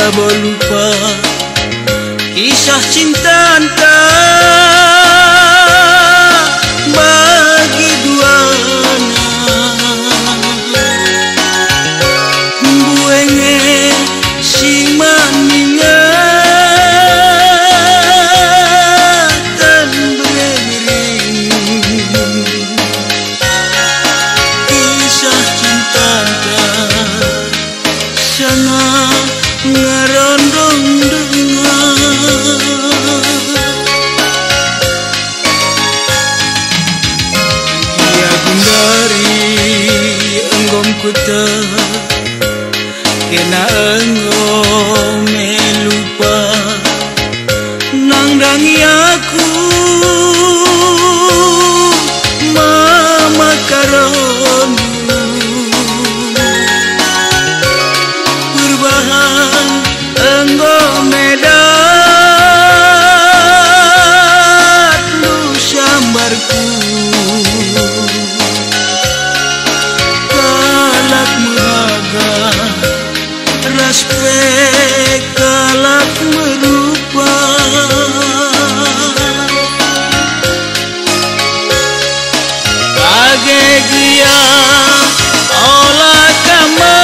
boleh lupa kisah cinta anta bagi duana. Buenge si maninga tan beriring kisah cinta anta sana ngarondong dengar ya gundari enggom kuta kena enggom melupa nangdangi aku mama karon perubahan enggom medat lu sambarku kalak meraga respek kalak merupa bagai dia olah kama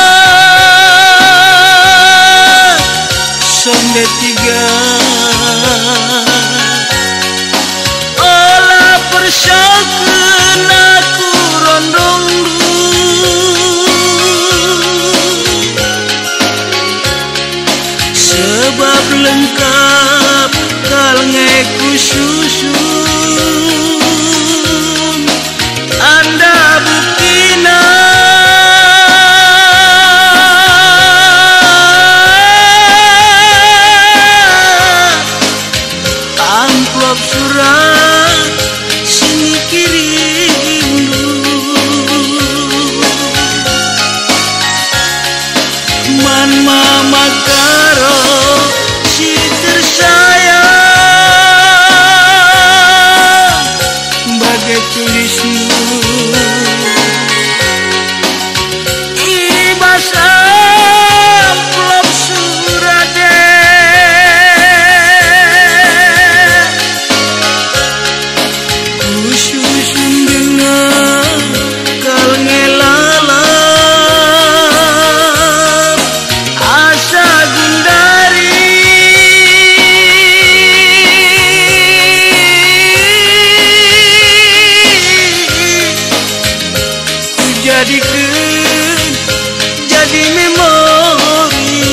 sonde tiga olah persyakan aku rondong sebab lengkap kalngeku susun anda buktina amplop surat sini kirim man mama karo si tersayang bagai tulismu ibas amplop surade kususun dengan kal ngelalap asa gundari ku jadikan jadi memori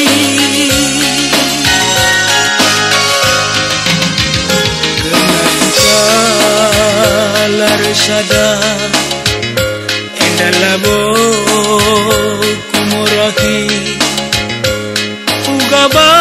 kalar sadar endah labo kumurahi ugaba